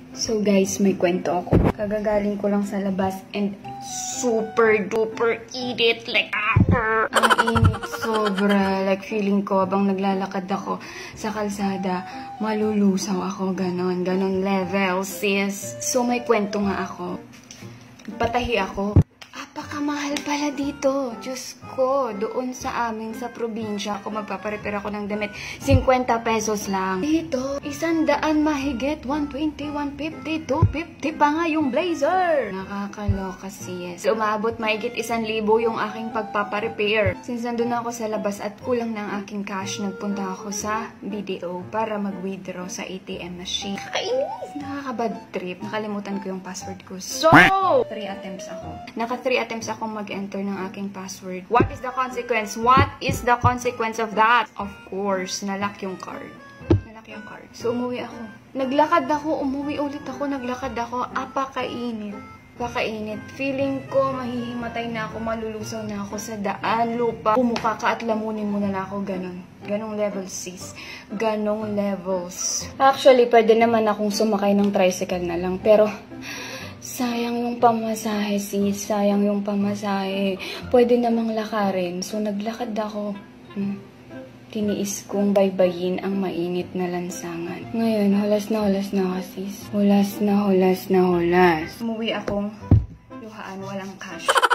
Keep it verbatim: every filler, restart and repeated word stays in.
So guys, may kwento ako. Kagagaling ko lang sa labas and super duper init. Like, ah, ang init sobra. Like, feeling ko habang naglalakad ako sa kalsada, malulusaw ako. Ganon, ganon level, sis. So may kwento nga ako. Patahi ako. Apakamahal pala dito. Diyos ko, doon sa amin sa probinsya, ako magpaparepair ako ng damit, fifty pesos lang. Dito, isang daan mahigit, one twenty, one fifty, two fifty pa nga yung blazer. Nakakaloka sis. Umabot mahigit isang libo yung aking pagpaparepair. Since nandun ako sa labas at kulang na ang aking cash, nagpunta ako sa B D O para mag-withdraw sa A T M machine. Kakainis! Nakakabad trip. Nakalimutan ko yung password ko. So, three attempts ako. Naka three attempts akong mag-enter ng aking password. What is the consequence? What is the consequence of that? Of course, nalock yung card. Nalock yung card. So, umuwi ako. Naglakad ako, umuwi ulit ako, naglakad ako. Apakainit. Pakainit. Feeling ko, mahihimatay na ako, malulusaw na ako sa daan, lupa. Pumuka ka at lamunin mo na na ako, ganon. Ganong levels, sis. Ganong levels. Actually, pwede naman akong sumakay ng tricycle na lang, pero sayang yung pamasahe, sis. Sayang yung pamasahe. Pwede namang lakarin. So, naglakad ako. Hmm. Tiniis kong baybayin ang mainit na lansangan. Ngayon, hulas na hulas na ako, sis. Hulas na hulas na hulas. Umuwi akong luhaan, walang cash.